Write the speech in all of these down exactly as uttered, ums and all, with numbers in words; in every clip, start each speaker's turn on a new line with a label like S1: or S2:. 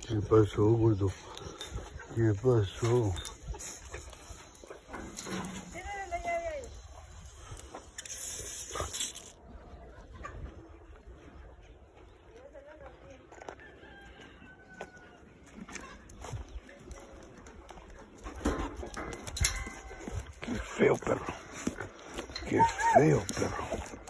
S1: ¿Qué pasó, gordo? ¿Qué pasó? Qué feo, perro. Qué feo, perro.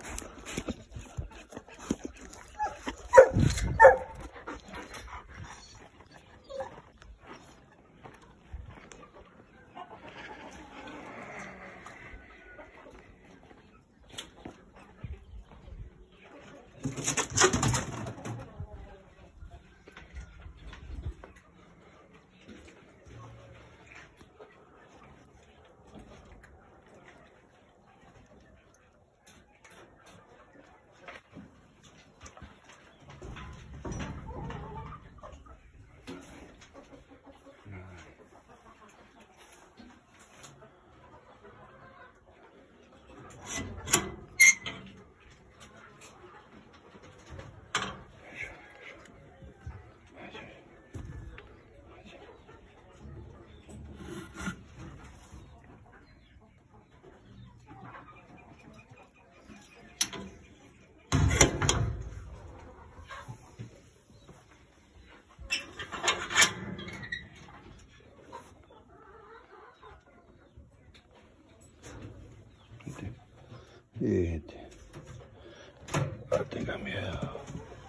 S1: Fíjate, no tenga miedo.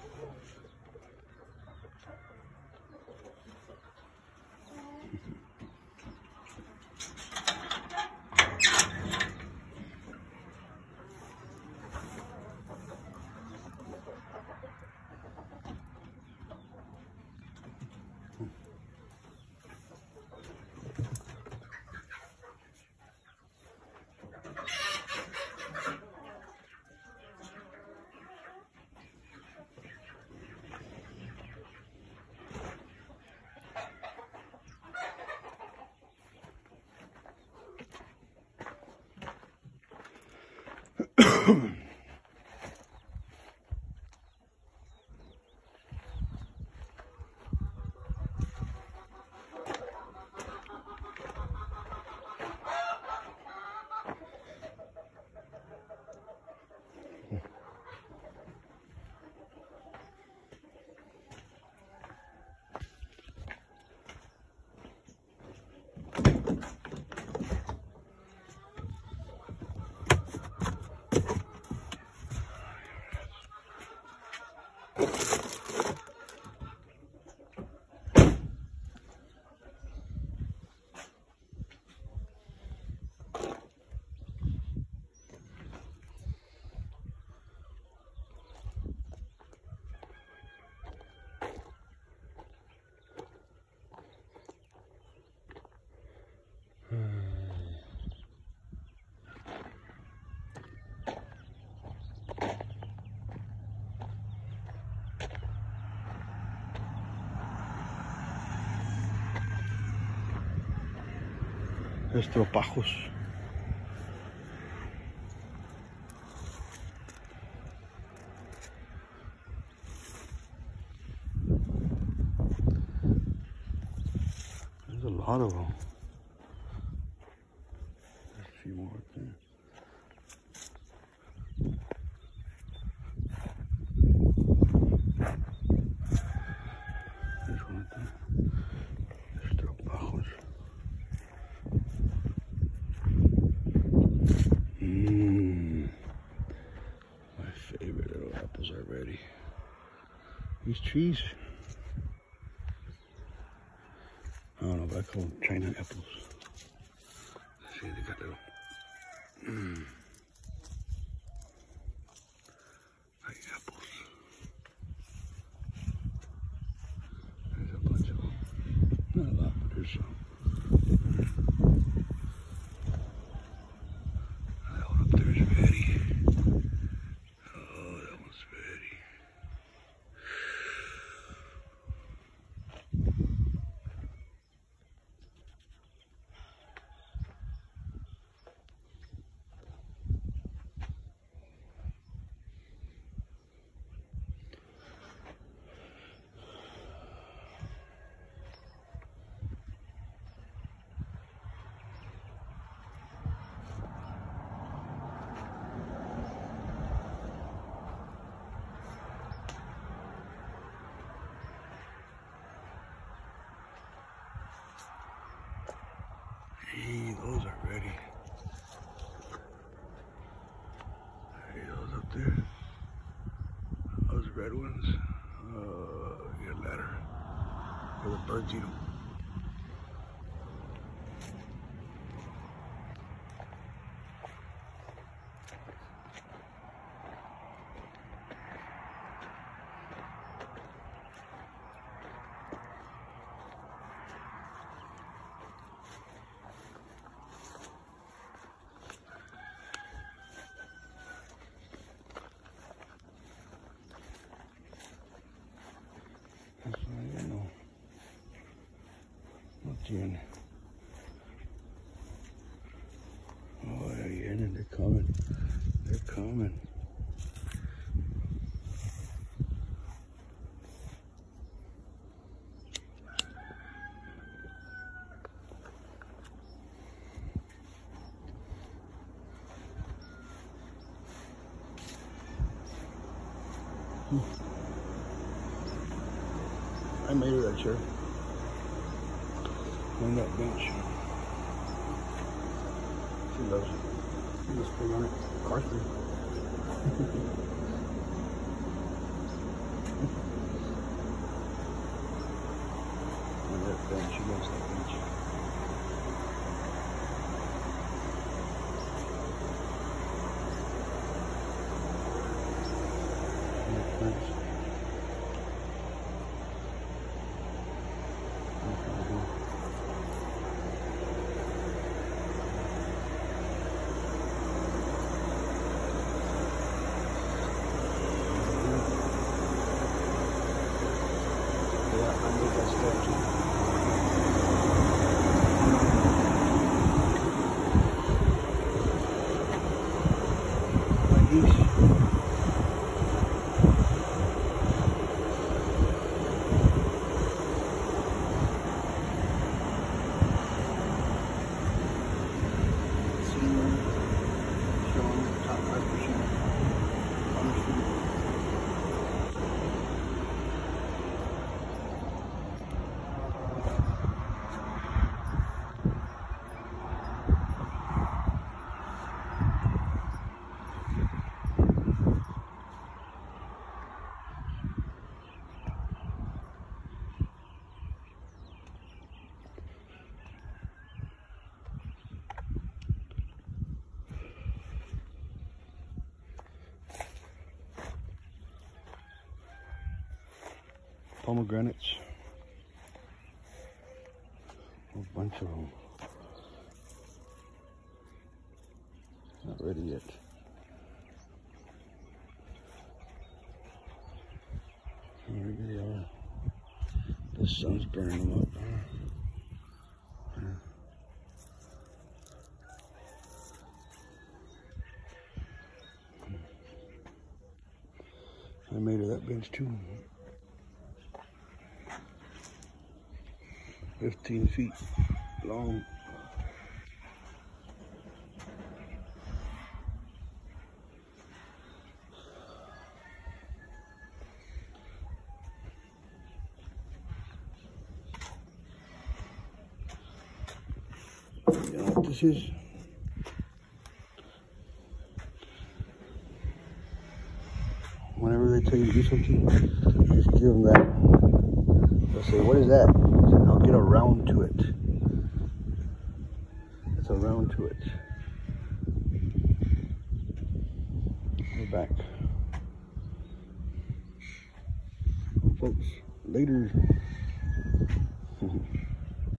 S1: Estropajos. There's a lot of them. There's a few more right there. There's one right there. Estropajos. Mmm. My favorite little apples are ready. These trees, I don't know, but I call them China apples. See, they got little, mmm, like apples. There's a bunch of them. Not a lot, but there's some. That one up there is ready. Oh, that one's ready. Gee, those are ready. Hey, those up there. Those red ones. Uh, get a ladder. Where the birds eat them. That's not, you know, what's in? Oh, they're in, they're coming. They're coming. Hmm. I made her that chair on that bench. She loves it. You just spring on it. Car spring. On that bench, she loves that bench. Nice. Pomegranates. A bunch of them. Not ready yet. There they are. The sun's burning them up. Yeah. I made her that bench too. fifteen feet long. You know what this is? Whenever they tell you to do something, just give them that. They'll say, "What is that?" I'll get around to it. It's around to it. We're back. Well, folks, later.